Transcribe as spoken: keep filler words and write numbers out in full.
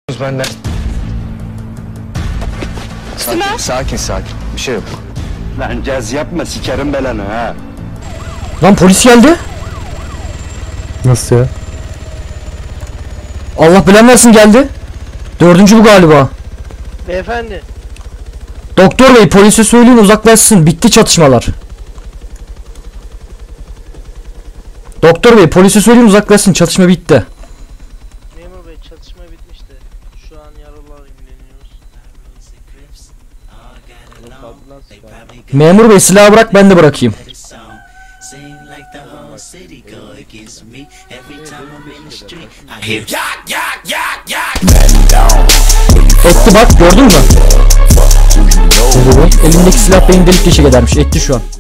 Benden. Sakin, sakin, sakin. Bir şey yok. Lan caz yapma, sikerim belanı ha. Lan polis geldi. Nasıl ya? Allah belanı versin geldi. Dördüncü bu galiba. Beyefendi. Doktor bey polise söyleyin uzaklaşsın. Bitti çatışmalar. Doktor bey polise söyleyin uzaklaşsın. Çatışma bitti. Memur bey çatışma bitmişti. Şu an yaralılarla ilgileniyoruz. Memur bey silahı bırak ben de bırakayım. Etti bak gördün mü? Elimdeki silah beni delik deşik edermiş. Etti şu an.